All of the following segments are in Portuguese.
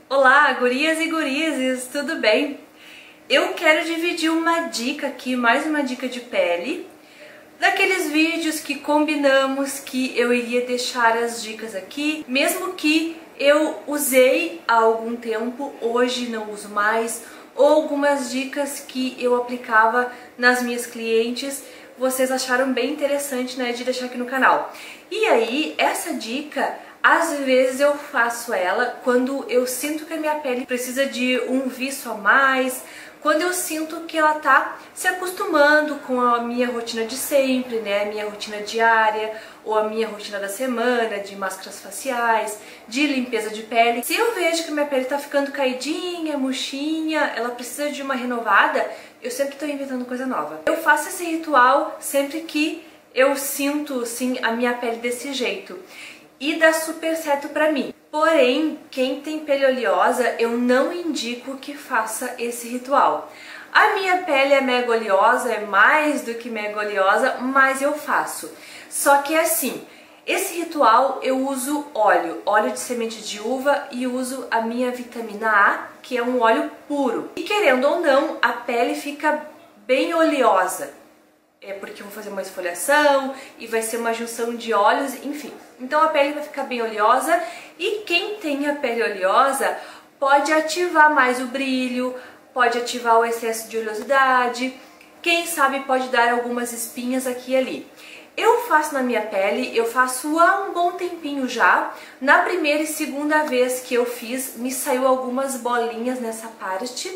Olá, gurias e gurizes, tudo bem? Eu quero dividir uma dica aqui, mais uma dica de pele, daqueles vídeos que combinamos que eu iria deixar as dicas aqui, mesmo que eu usei há algum tempo, hoje não uso mais, ou algumas dicas que eu aplicava nas minhas clientes, vocês acharam bem interessante, né, de deixar aqui no canal. E aí, essa dica, às vezes eu faço ela quando eu sinto que a minha pele precisa de um viço a mais, quando eu sinto que ela tá se acostumando com a minha rotina de sempre, né, a minha rotina diária ou a minha rotina da semana, de máscaras faciais, de limpeza de pele. Se eu vejo que minha pele tá ficando caidinha, murchinha, ela precisa de uma renovada, eu sempre tô inventando coisa nova. Eu faço esse ritual sempre que eu sinto, assim, a minha pele desse jeito. E dá super certo pra mim. Porém, quem tem pele oleosa, eu não indico que faça esse ritual. A minha pele é mega oleosa, é mais do que mega oleosa, mas eu faço. Só que assim, esse ritual eu uso óleo de semente de uva e uso a minha vitamina A, que é um óleo puro. E querendo ou não, a pele fica bem oleosa. É porque eu vou fazer uma esfoliação e vai ser uma junção de óleos, enfim. Então a pele vai ficar bem oleosa e quem tem a pele oleosa pode ativar mais o brilho, pode ativar o excesso de oleosidade, quem sabe pode dar algumas espinhas aqui e ali. Eu faço na minha pele, eu faço há um bom tempinho já. Na primeira e segunda vez que eu fiz, me saiu algumas bolinhas nessa parte.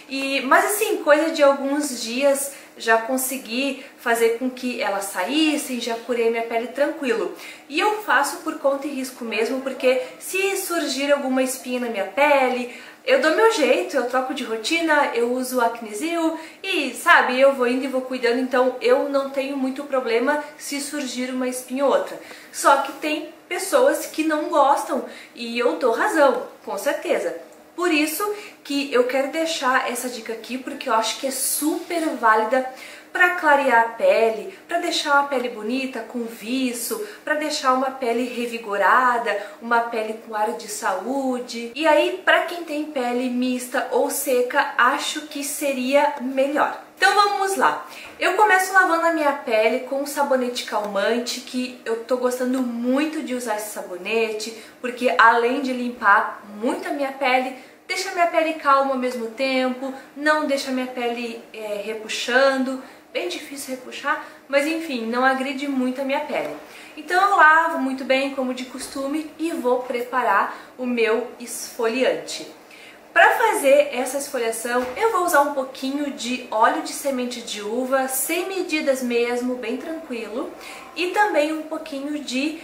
Mas assim, coisa de alguns dias já consegui fazer com que elas saíssem, já curei minha pele tranquilo. E eu faço por conta e risco mesmo, porque se surgir alguma espinha na minha pele, eu dou meu jeito, eu troco de rotina, eu uso Acnesil e, sabe, eu vou indo e vou cuidando, então eu não tenho muito problema se surgir uma espinha ou outra. Só que tem pessoas que não gostam e eu dou razão, com certeza. Por isso que eu quero deixar essa dica aqui, porque eu acho que é super válida para clarear a pele, para deixar uma pele bonita, com viço, para deixar uma pele revigorada, uma pele com ar de saúde. E aí, para quem tem pele mista ou seca, acho que seria melhor. Então vamos lá. Eu começo lavando a minha pele com um sabonete calmante, que eu tô gostando muito de usar esse sabonete, porque além de limpar muito a minha pele, deixa a minha pele calma ao mesmo tempo, não deixa a minha pele repuxando. Bem difícil repuxar, mas enfim, não agride muito a minha pele. Então eu lavo muito bem, como de costume, e vou preparar o meu esfoliante. Para fazer essa esfoliação, eu vou usar um pouquinho de óleo de semente de uva, sem medidas mesmo, bem tranquilo, e também um pouquinho de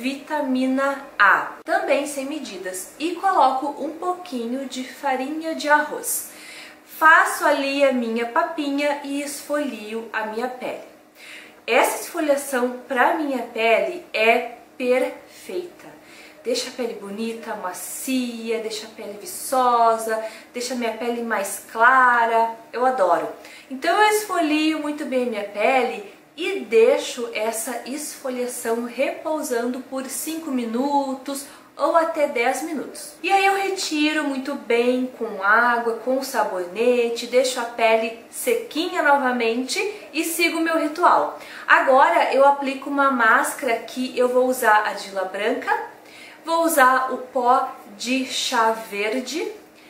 vitamina A, também sem medidas, e coloco um pouquinho de farinha de arroz. Faço ali a minha papinha e esfolio a minha pele. Essa esfoliação para minha pele é perfeita. Deixa a pele bonita, macia, deixa a pele viçosa, deixa a minha pele mais clara. Eu adoro. Então eu esfolio muito bem a minha pele e deixo essa esfoliação repousando por 5 minutos ou até 10 minutos. E aí eu retiro muito bem com água, com sabonete, deixo a pele sequinha novamente e sigo o meu ritual. Agora eu aplico uma máscara que eu vou usar a argila branca, vou usar o pó de chá verde,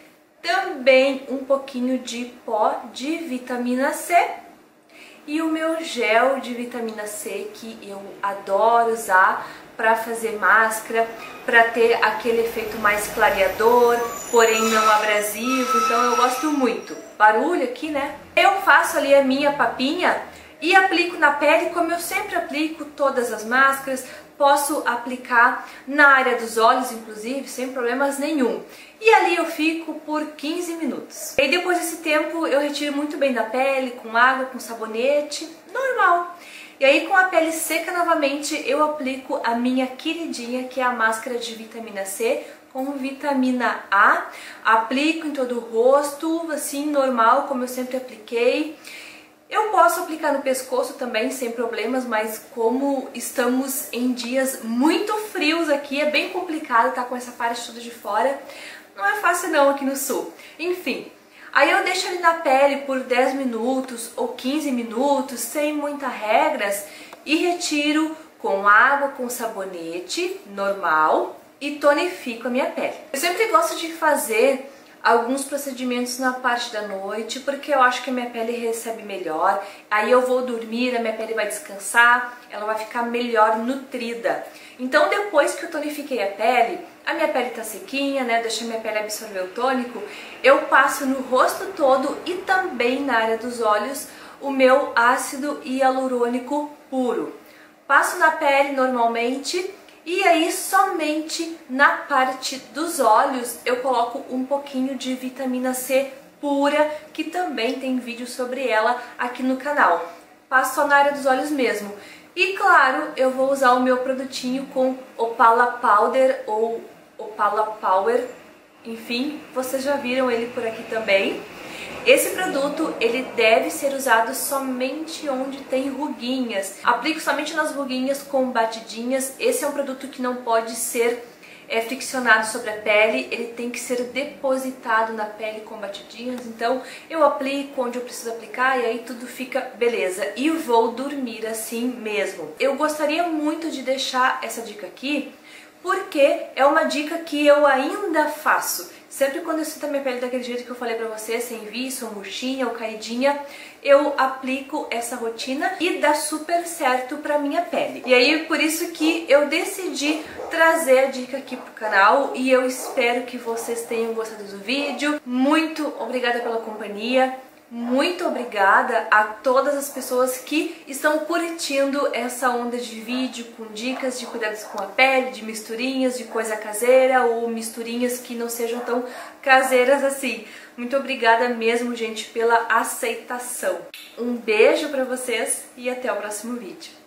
também um pouquinho de pó de vitamina C e o meu gel de vitamina C que eu adoro usar para fazer máscara, para ter aquele efeito mais clareador, porém não abrasivo, então eu gosto muito. Barulho aqui, né? Eu faço ali a minha papinha e aplico na pele como eu sempre aplico todas as máscaras. Posso aplicar na área dos olhos, inclusive, sem problemas nenhum. E ali eu fico por 15 minutos. E depois desse tempo eu retiro muito bem da pele, com água, com sabonete, normal. E aí com a pele seca novamente eu aplico a minha queridinha, que é a máscara de vitamina C com vitamina A. Aplico em todo o rosto, assim, normal, como eu sempre apliquei. Eu posso aplicar no pescoço também, sem problemas, mas como estamos em dias muito frios aqui, é bem complicado estar com essa parte toda de fora. não é fácil não aqui no sul. Enfim, aí eu deixo ali na pele por 10 minutos ou 15 minutos, sem muitas regras, e retiro com água com sabonete normal e tonifico a minha pele. Eu sempre gosto de fazer alguns procedimentos na parte da noite, porque eu acho que a minha pele recebe melhor, aí eu vou dormir, a minha pele vai descansar, ela vai ficar melhor nutrida. Então depois que eu tonifiquei a minha pele tá sequinha, né, deixa a minha pele absorver o tônico, eu passo no rosto todo e também na área dos olhos o meu ácido hialurônico puro. Passo na pele normalmente. E aí somente na parte dos olhos eu coloco um pouquinho de vitamina C pura, que também tem vídeo sobre ela aqui no canal. Passo só na área dos olhos mesmo. E claro, eu vou usar o meu produtinho com Opala Powder ou Opala Power, enfim, vocês já viram ele por aqui também. Esse produto, ele deve ser usado somente onde tem ruguinhas. Aplico somente nas ruguinhas com batidinhas. Esse é um produto que não pode ser friccionado sobre a pele, ele tem que ser depositado na pele com batidinhas. Então eu aplico onde eu preciso aplicar e aí tudo fica beleza. E vou dormir assim mesmo. Eu gostaria muito de deixar essa dica aqui, porque é uma dica que eu ainda faço. Sempre quando eu sinto a minha pele daquele jeito que eu falei pra você, sem viço, ou murchinha, ou caidinha, eu aplico essa rotina e dá super certo pra minha pele. E aí, por isso que eu decidi trazer a dica aqui pro canal e eu espero que vocês tenham gostado do vídeo. Muito obrigada pela companhia. Muito obrigada a todas as pessoas que estão curtindo essa onda de vídeo com dicas de cuidados com a pele, de misturinhas, de coisa caseira ou misturinhas que não sejam tão caseiras assim. Muito obrigada mesmo, gente, pela aceitação. Um beijo pra vocês e até o próximo vídeo.